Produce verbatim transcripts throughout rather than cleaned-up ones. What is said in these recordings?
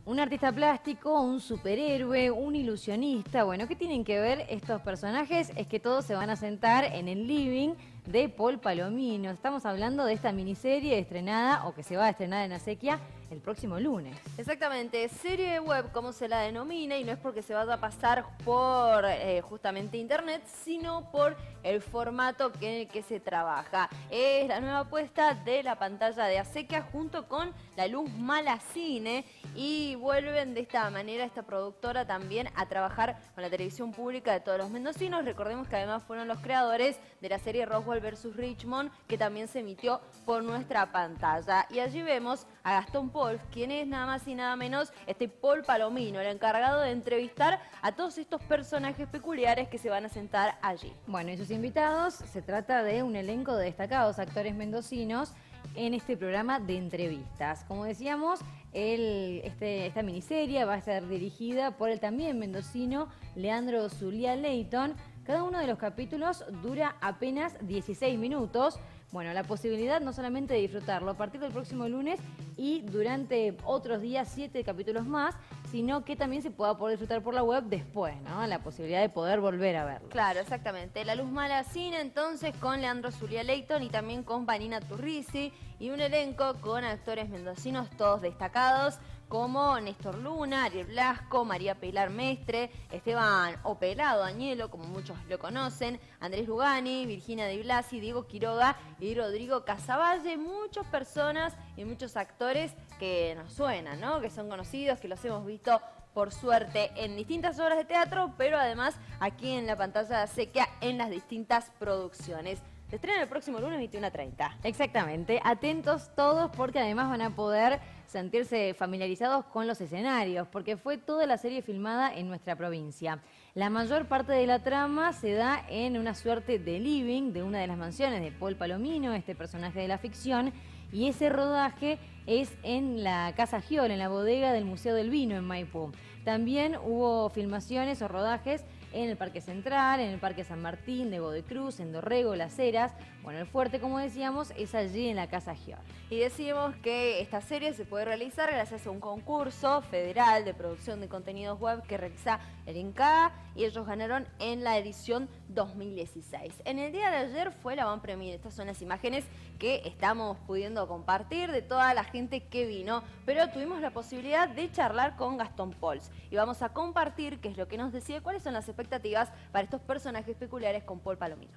Un artista plástico, un superhéroe, un ilusionista. Bueno, ¿qué tienen que ver estos personajes? Es que todos se van a sentar en el living de Paul Palomino. Estamos hablando de esta miniserie estrenada o que se va a estrenar en Acequia el próximo lunes. Exactamente, serie web como se la denomina, y no es porque se vaya a pasar por eh, justamente internet, sino por el formato que, que se trabaja. Es la nueva apuesta de la pantalla de Acequia junto con La Luz Mala Cine, y vuelven de esta manera esta productora también a trabajar con la televisión pública de todos los mendocinos. Recordemos que además fueron los creadores de la serie Roswell versus Richmond, que también se emitió por nuestra pantalla. Y allí vemos a Gastón Pauls, quien es nada más y nada menos este Paul Palomino, el encargado de entrevistar a todos estos personajes peculiares que se van a sentar allí. Bueno, y sus invitados, se trata de un elenco de destacados actores mendocinos en este programa de entrevistas. Como decíamos, el, este, esta miniserie va a ser dirigida por el también mendocino Leandro Zulia Leighton. Cada uno de los capítulos dura apenas dieciséis minutos. Bueno, la posibilidad no solamente de disfrutarlo a partir del próximo lunes y durante otros días, siete capítulos más, sino que también se pueda poder disfrutar por la web después, ¿no? La posibilidad de poder volver a verlo. Claro, exactamente. La Luz Mala Cine, entonces, con Leandro Zulia Leighton y también con Vanina Turrisi, y un elenco con actores mendocinos todos destacados, como Néstor Luna, Ariel Blasco, María Pilar Mestre, Esteban Opelado Añelo, como muchos lo conocen, Andrés Lugani, Virginia Di Blasi, Diego Quiroga y Rodrigo Casavalle. Muchas personas y muchos actores que nos suenan, ¿no? Que son conocidos, que los hemos visto por suerte en distintas obras de teatro, pero además aquí en la pantalla de Acequia en las distintas producciones. Se estrena el próximo lunes veintiuno a treinta. Exactamente. Atentos todos porque además van a poder sentirse familiarizados con los escenarios, porque fue toda la serie filmada en nuestra provincia. La mayor parte de la trama se da en una suerte de living de una de las mansiones de Paul Palomino, este personaje de la ficción, y ese rodaje es en la Casa Giol, en la bodega del Museo del Vino en Maipú. También hubo filmaciones o rodajes en el Parque Central, en el Parque San Martín, de Godoy Cruz, en Dorrego, Las Heras. Bueno, el fuerte, como decíamos, es allí en la Casa Giol. Y decimos que esta serie se puede realizar gracias a un concurso federal de producción de contenidos web que realiza el INCAA, y ellos ganaron en la edición dos mil dieciséis. En el día de ayer fue la Van Premier. Estas son las imágenes que estamos pudiendo compartir de toda la gente que vino, pero tuvimos la posibilidad de charlar con Gastón Pauls y vamos a compartir qué es lo que nos decía, cuáles son las expectativas para estos personajes peculiares con Paul Palomino.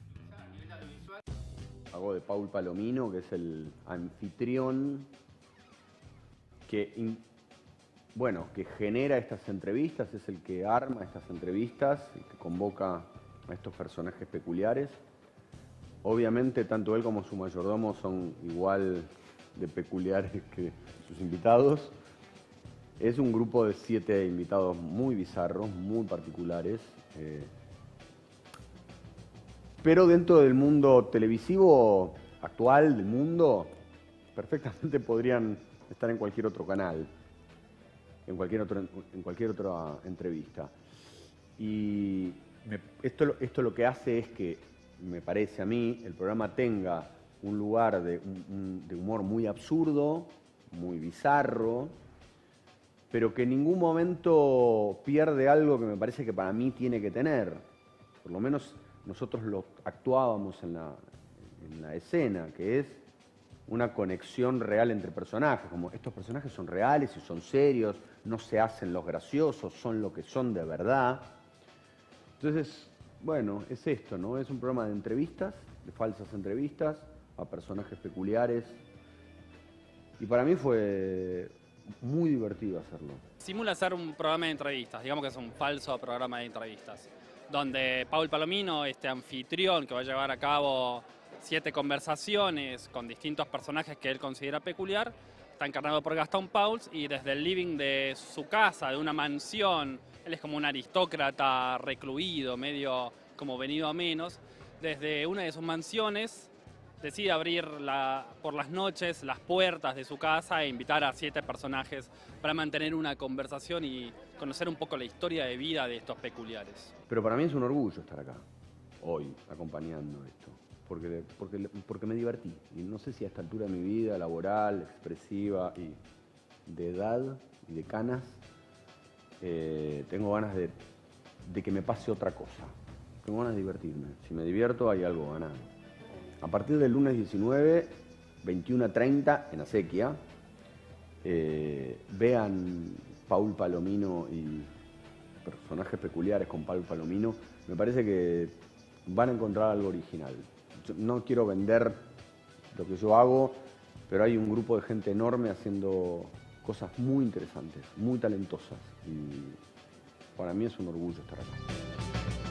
Hago de Paul Palomino, que es el anfitrión que, bueno, que genera estas entrevistas, es el que arma estas entrevistas y que convoca a estos personajes peculiares. Obviamente, tanto él como su mayordomo son igual de peculiares que sus invitados. Es un grupo de siete invitados muy bizarros, muy particulares. Eh, pero dentro del mundo televisivo actual, del mundo, perfectamente podrían estar en cualquier otro canal, en cualquier, otro, en cualquier otra entrevista. Y me, esto, esto lo que hace es que, me parece a mí, el programa tenga un lugar de, un, de humor muy absurdo, muy bizarro, pero que en ningún momento pierde algo que me parece que para mí tiene que tener. Por lo menos nosotros lo actuábamos en la, en la escena, que es una conexión real entre personajes. Como estos personajes son reales y son serios, no se hacen los graciosos, son lo que son de verdad. Entonces, bueno, es esto, ¿no? Es un programa de entrevistas, de falsas entrevistas a personajes peculiares. Y para mí fue muy divertido hacerlo. Simula ser un programa de entrevistas, digamos que es un falso programa de entrevistas, donde Paul Palomino, este anfitrión que va a llevar a cabo siete conversaciones con distintos personajes que él considera peculiar, está encarnado por Gastón Pauls, y desde el living de su casa, de una mansión, él es como un aristócrata recluido, medio como venido a menos, desde una de sus mansiones decide abrir la, por las noches las puertas de su casa e invitar a siete personajes para mantener una conversación y conocer un poco la historia de vida de estos peculiares. Pero para mí es un orgullo estar acá, hoy, acompañando esto, porque, porque, porque me divertí. Y no sé si a esta altura de mi vida laboral, expresiva y de edad, y de canas, eh, tengo ganas de, de que me pase otra cosa. Tengo ganas de divertirme. Si me divierto, hay algo ganado. A partir del lunes diecinueve, veintiuno a treinta, en Acequia, eh, vean Paul Palomino y personajes peculiares con Paul Palomino. Me parece que van a encontrar algo original. Yo no quiero vender lo que yo hago, pero hay un grupo de gente enorme haciendo cosas muy interesantes, muy talentosas. Y para mí es un orgullo estar acá.